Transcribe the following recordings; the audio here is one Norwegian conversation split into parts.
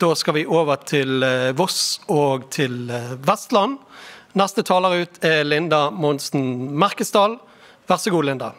Da skal vi over til Voss og til Vestland. Neste taler ut Linda Monsen Merkesdal. Vær så god, Linda.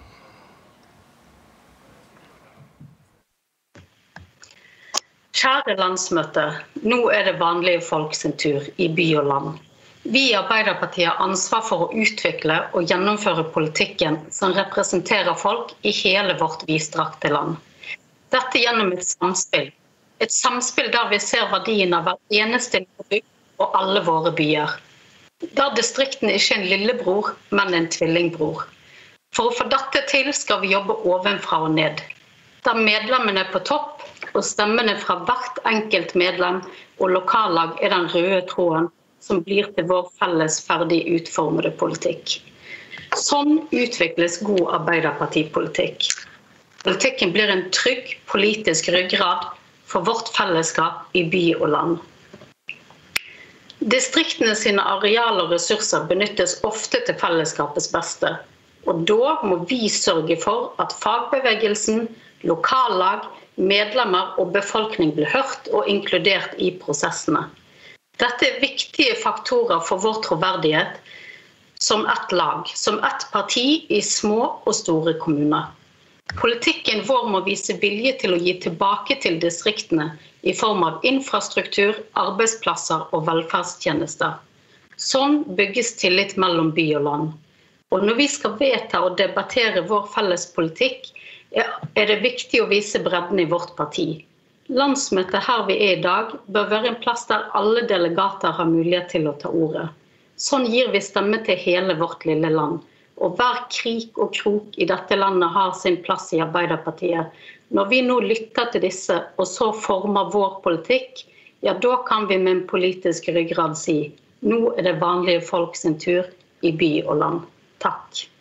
Kjære landsmøte, nå det vanlige folk sin tur I by og land. Vi I Arbeiderpartiet har ansvar for å utvikle og gjennomføre politikken som representerer folk I hele vårt vidstrakte land. Dette gjennom et samspill. Et samspill der vi ser verdien av hver eneste bygd og alle våre byer. Der distriktene ikke en lillebror, men en tvillingbror. For å få dette til skal vi jobbe ovenfra og ned. Der medlemmene på topp og stemmene fra hvert enkelt medlem og lokallag den røde tråden som blir til vår felles ferdig utformede politikk. Sånn utvikles god arbeiderpartipolitikk. Politikken blir en trygg politisk ryggrad for vårt fellesskap I by og land. Distriktene sine areal og ressurser benyttes ofte til fellesskapets beste, og da må vi sørge for at fagbevegelsen, lokallag, medlemmer og befolkning blir hørt og inkludert I prosessene. Dette viktige faktorer for vår troverdighet som et lag, som et parti I små og store kommuner. Politikken vår må vise vilje til å gi tilbake til distriktene I form av infrastruktur, arbeidsplasser og velferdstjenester. Sånn bygges tillit mellom by og land. Og når vi skal vedta og debattere vår felles politikk, det viktig å vise bredden I vårt parti. Landsmøtet her vi I dag bør være en plass der alle delegater har mulighet til å ta ordet. Sånn gir vi stemme til hele vårt lille land. Og hver krik og krok I dette landet har sin plass I Arbeiderpartiet. Når vi nå lytter til disse og så former vår politikk, ja, da kan vi med en politisk ryggrad si, nå det vanlige folk sin tur I by og land. Takk.